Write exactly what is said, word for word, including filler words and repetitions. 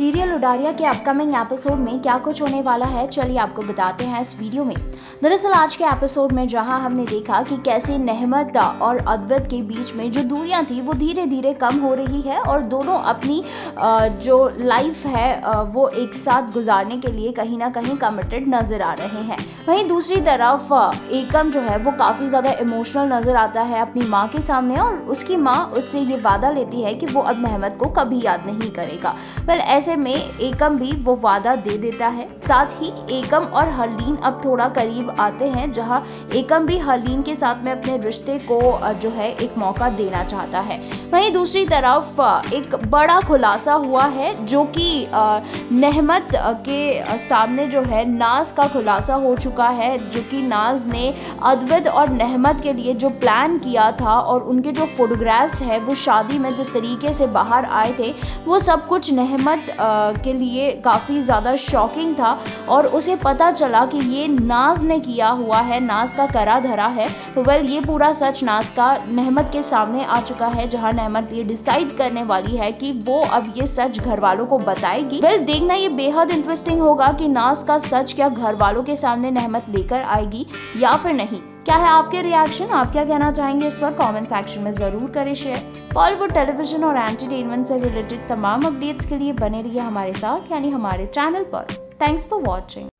Serial Udaariyan के upcoming episode में क्या कुछ होने वाला है, चलिए आपको बताते हैं इस वीडियो में। दरअसल आज के एपिसोड में जहां हमने देखा कि कैसे नहमत और अद्वैत के बीच में जो दूरियां थी वो धीरे धीरे कम हो रही है और दोनों अपनी जो लाइफ है वो एक साथ गुजारने के लिए कहीं ना कहीं कमिटेड नजर आ रहे हैं। वहीं दूसरी तरफ एकम जो है वो काफ़ी ज़्यादा इमोशनल नज़र आता है अपनी माँ के सामने और उसकी माँ उससे ये वादा लेती है कि वो अब नहमत को कभी याद नहीं करेगा। वेल ऐसे में एकम भी वो वादा दे देता है। साथ ही एकम और हरलीन अब थोड़ा करीब आते हैं, जहाँ एकम भी हरलीन के साथ में अपने रिश्ते को जो है एक मौका देना चाहता है। वहीं दूसरी तरफ एक बड़ा खुलासा हुआ है जो कि नहमत के सामने जो है नाज का खुलासा हो चुका है, जो कि नाज ने अद्वैत और नहमत के लिए जो प्लान किया था और उनके जो फोटोग्राफ्स है वो शादी में जिस तरीके से बाहर आए थे वो सब कुछ नहमत के लिए काफ़ी ज़्यादा शॉकिंग था और उसे पता चला कि ये नाज ने किया हुआ है, नाज का करा धरा है। तो वेल ये पूरा सच नाज का नहमत के सामने आ चुका है, जहां नहमत ये डिसाइड करने वाली है कि वो अब ये सच घर वालों को बताएगी। वेल देखना ये बेहद इंटरेस्टिंग होगा कि नाज का सच क्या घर वालों के सामने नहमत लेकर आएगी या फिर नहीं। क्या है आपके रिएक्शन, आप क्या कहना चाहेंगे इस पर कमेंट सेक्शन में जरूर करें शेयर। बॉलीवुड टेलीविजन और एंटरटेनमेंट से रिलेटेड तमाम अपडेट्स के लिए बने रहिए हमारे साथ, यानी हमारे चैनल पर। Thanks for watching.